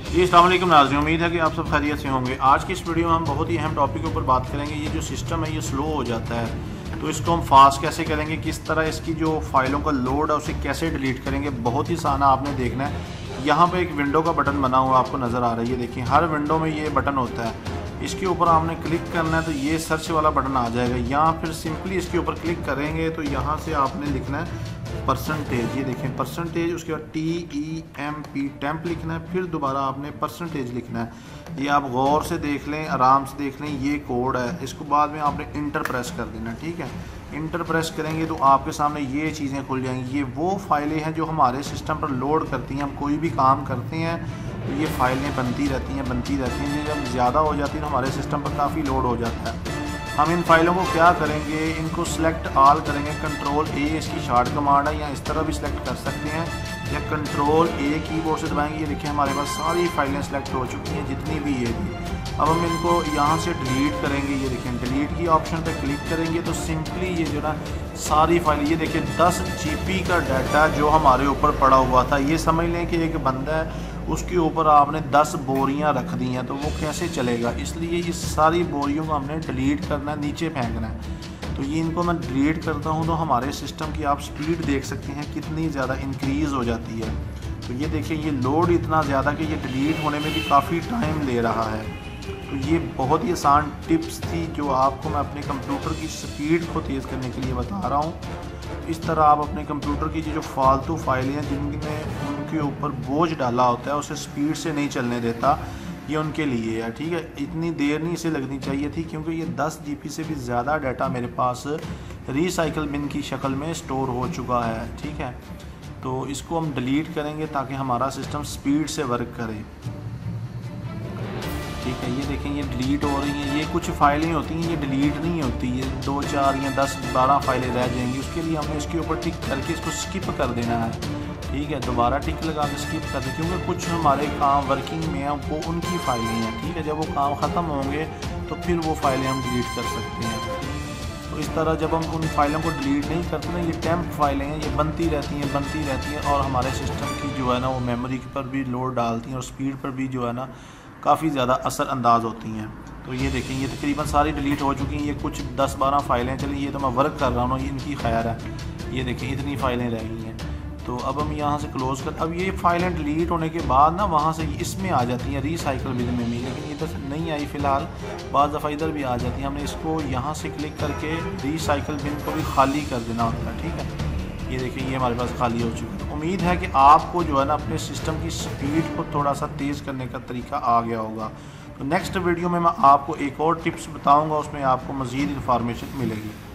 जी अस्सलाम वालेकुम नाज़रीन, उम्मीद है कि आप सब खैरियत से होंगे। आज की इस वीडियो में हम बहुत ही अहम टॉपिक के ऊपर बात करेंगे। ये जो सिस्टम है ये स्लो हो जाता है, तो इसको हम फास्ट कैसे करेंगे, किस तरह इसकी जो फाइलों का लोड है उसे कैसे डिलीट करेंगे। बहुत ही आसान आपने देखना है। यहाँ पे एक विंडो का बटन बना हुआ आपको नज़र आ रहा है, ये देखिए हर विंडो में ये बटन होता है। इसके ऊपर आपने क्लिक करना है तो ये सर्च वाला बटन आ जाएगा। यहाँ फिर सिंपली इसके ऊपर क्लिक करेंगे तो यहाँ से आपने लिखना है परसेंटेज। ये देखें परसेंटेज, उसके बाद TEMP टेम्प लिखना है, फिर दोबारा आपने परसेंटेज लिखना है। ये आप गौर से देख लें, आराम से देख लें, ये कोड है। इसको बाद में आपने इंटर प्रेस कर देना, ठीक है। इंटर प्रेस करेंगे तो आपके सामने ये चीज़ें खुल जाएंगी। ये वो फाइलें हैं जो हमारे सिस्टम पर लोड करती हैं। हम कोई भी काम करते हैं तो ये फाइलें बनती रहती हैं। ये जब ज़्यादा हो जाती हैं तो हमारे सिस्टम पर काफ़ी लोड हो जाता है। हम इन फाइलों को क्या करेंगे, इनको सेलेक्ट ऑल करेंगे। कंट्रोल A इसकी शॉर्ट कमांड है, या इस तरह भी सिलेक्ट कर सकते हैं, या कंट्रोल A कीबोर्ड से दबाएंगे। ये देखिए हमारे पास सारी फाइलें सेलेक्ट हो चुकी हैं जितनी भी ये थी। अब हम इनको यहाँ से डिलीट करेंगे। ये देखें डिलीट की ऑप्शन पे क्लिक करेंगे तो सिंपली ये जो ना सारी फाइल, ये देखिए 10 GB का डाटा जो हमारे ऊपर पड़ा हुआ था। ये समझ लें कि एक बंदा है, उसके ऊपर आपने 10 बोरियां रख दी हैं, तो वो कैसे चलेगा। इसलिए इस सारी बोरियों को हमने डिलीट करना है, नीचे फेंकना है। तो ये इनको मैं डिलीट करता हूँ तो हमारे सिस्टम की आप स्पीड देख सकते हैं कितनी ज़्यादा इंक्रीज़ हो जाती है। तो ये देखिए ये लोड इतना ज़्यादा कि ये डिलीट होने में भी काफ़ी टाइम ले रहा है। तो ये बहुत ही आसान टिप्स थी जो आपको मैं अपने कंप्यूटर की स्पीड को तेज़ करने के लिए बता रहा हूँ। इस तरह आप अपने कंप्यूटर की जो फालतू फाइलें हैं जिनमें उनके ऊपर बोझ डाला होता है उसे स्पीड से नहीं चलने देता, ये उनके लिए है, ठीक है। इतनी देर नहीं इसे लगनी चाहिए थी क्योंकि ये 10 GB से भी ज़्यादा डाटा मेरे पास रिसाइकल बिन की शक्ल में स्टोर हो चुका है, ठीक है। तो इसको हम डिलीट करेंगे ताकि हमारा सिस्टम स्पीड से वर्क करे, ठीक है। ये देखें ये डिलीट हो रही हैं। ये कुछ फाइलें होती हैं ये डिलीट नहीं होती, ये 2, 4 या 10, 12 फाइलें रह जाएंगी। उसके लिए हमें इसके ऊपर टिक करके इसको स्किप कर देना है, ठीक है। दोबारा टिक लगा के स्किप कर दें क्योंकि कुछ हमारे काम वर्किंग में हैं वो उनकी फाइलें हैं, ठीक है। जब वो काम ख़त्म होंगे तो फिर वो फाइलें हम डिलीट कर सकते हैं। तो इस तरह जब हम उन फाइलों को डिलीट नहीं करते ना, ये टेम्प फाइलें हैं, ये बनती रहती हैं और हमारे सिस्टम की जो है ना वो मेमोरी पर भी लोड डालती हैं और स्पीड पर भी जो है ना काफ़ी ज़्यादा असरअंदाज होती हैं। तो ये देखें ये तकरीबन सारी डिलीट हो चुकी हैं। ये कुछ 10-12 फाइलें, चलिए ये तो मैं वर्क कर रहा हूँ, ये इनकी खैर है। ये देखें इतनी फाइलें रह गई हैं। तो अब हम यहाँ से क्लोज़ कर, अब ये फाइलें डिलीट होने के बाद ना वहाँ से इसमें आ जाती हैं रिसाइकल बिन में भी, लेकिन ये तो नहीं आई फ़िलहाल। बाज़ दफ़ा इधर भी आ जाती हैं। हमने इसको यहाँ से क्लिक करके रिसाइकल बिन को भी खाली कर देना होता है, ठीक है। ये देखिए ये हमारे पास खाली हो चुका है। उम्मीद है कि आपको जो है ना अपने सिस्टम की स्पीड को थोड़ा सा तेज़ करने का तरीका आ गया होगा। तो नेक्स्ट वीडियो में मैं आपको एक और टिप्स बताऊंगा, उसमें आपको मज़ीद इन्फॉर्मेशन मिलेगी।